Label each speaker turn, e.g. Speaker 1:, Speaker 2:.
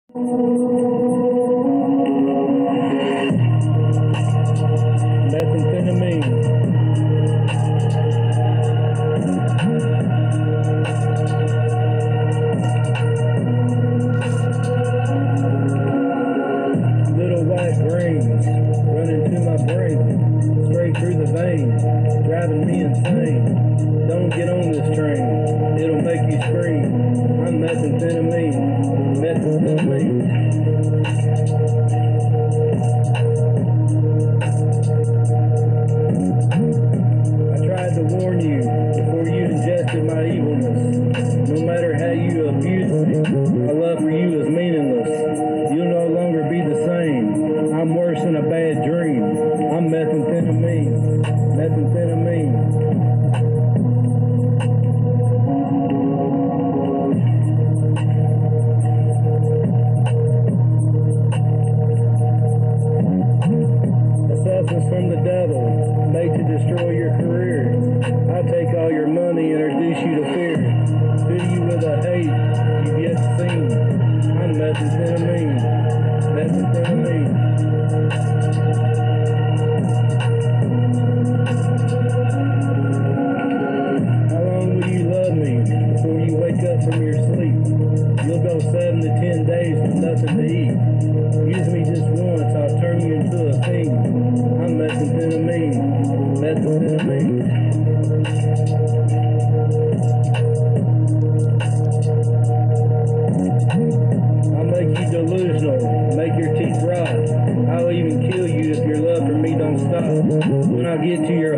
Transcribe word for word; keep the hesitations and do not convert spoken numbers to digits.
Speaker 1: Methamphetamine. Little white grains running to my brain, straight through the veins, driving me insane. Don't get on this train, it'll make you scream. I'm methamphetamine, methamphetamine. I tried to warn you before you ingested my evilness. No matter how you abuse me, my love for you is meaningless. You'll no longer be the same. I'm worse than a bad dream. I'm methamphetamine, methamphetamine. A substance from the devil, made to destroy your career. I'll take all your money and reduce you to fear. Fill you with a hate you've yet seen. I'm methamphetamine, methamphetamine. How long will you love me before you wake up from your sleep? You'll go seven to ten days with nothing to eat. Use me just once, I'll turn you into a fiend. I'm methamphetamine, methamphetamine. I'll make you delusional, make your teeth rot. I'll even kill you if your love for me don't stop. When I get to your